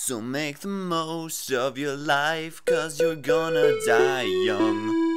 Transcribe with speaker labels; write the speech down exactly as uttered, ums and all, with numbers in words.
Speaker 1: So make the most of your life, 'cause you're gonna die young.